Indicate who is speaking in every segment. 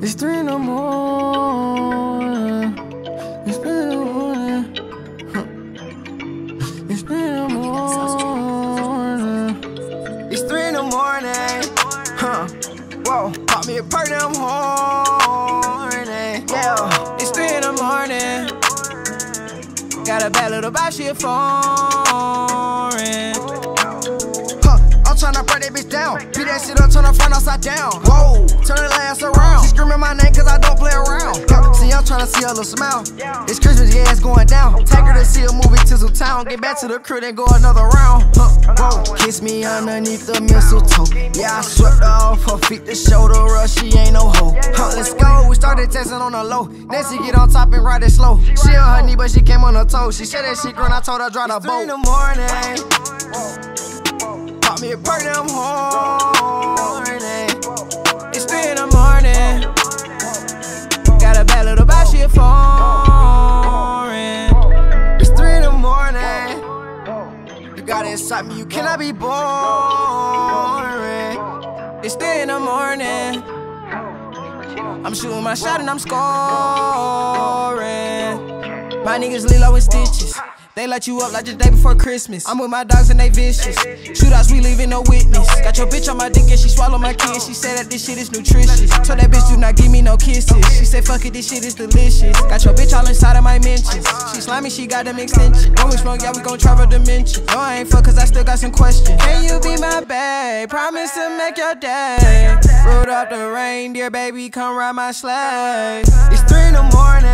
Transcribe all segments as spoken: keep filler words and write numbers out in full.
Speaker 1: It's three in the morning. It's three in the morning. Huh. It's three in the morning. It's three in the morning. Huh. Whoa. Pop me a perk, I'm horny. Yeah. It's three in the morning. Got a bad little body, she a foreign. I'm tryna break that bitch down. Beat that shit up, turn her front upside down. Whoa, turn her ass around. She screaming my name cause I don't play around. See, I'm tryna see her little smile. It's Christmas, yeah, it's going down. Take her to see a movie to some town. Get back to the crib, then go another round. Huh, whoa, kiss me underneath the mistletoe. Yeah, I swept her off her feet to show the rush, she ain't no hoe. Huh, let's go, we started testing on the low. Then she get on top and ride it slow. She on her knee, but she came on her toes. She said that shit girl, I told her drive the boat. It's three in the morning. Pop me a perk, I'm horny. It's three in the morning. Got a bad little body, she a foreign. It's three in the morning. You got it inside me, you cannot be boring. It's three in the morning. I'm shooting my shot and I'm scoring. My niggas Lilo and Stitches. They light you up like the day before Christmas. I'm with my dogs and they vicious. Shootouts, we leaving no witness. Got your bitch on my dick and she swallow my kid. She said that this shit is nutritious. Told that bitch do not give me no kisses. She said fuck it, this shit is delicious. Got your bitch all inside of my mentions. She slimy, she got them extensions. When we smoke, yeah, we gon' travel dimensions. No, I ain't fuck cause I still got some questions. Can you be my babe? Promise to make your day. Rode off the reindeer, baby, come ride my sleigh. It's three in the morning.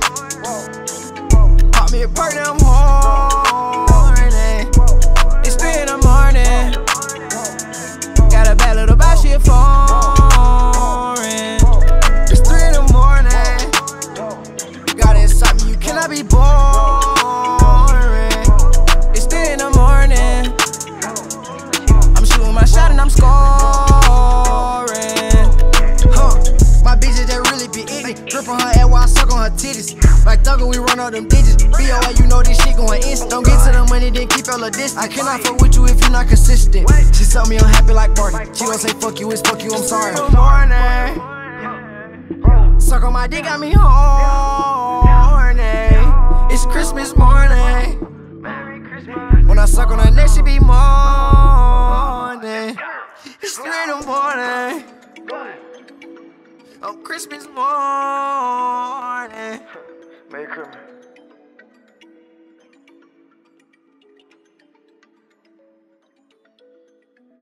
Speaker 1: Pop me a perk, I'm horny. It's three in the morning. Got a bad little body, she a foreign. It's three in the morning. Got it inside me, you cannot be boring. It's three in the morning. I'm shooting my shot and I'm scoring. Huh. My bitches that really be eating. Drip on her ass while I suck on her titties. Like Thugger, we run all them digits. B O A, you know this shit going instant. Don't get to the money, then keep all the distance. I cannot fuck with you if you're not consistent. She tell me I'm happy like Barney. She don't say fuck you, it's fuck you, I'm sorry. Good morning. Suck on my dick, got me horny. It's Christmas morning. When I suck on her neck, she be morning. It's three in the morning. On Christmas morning. Merry Christmas.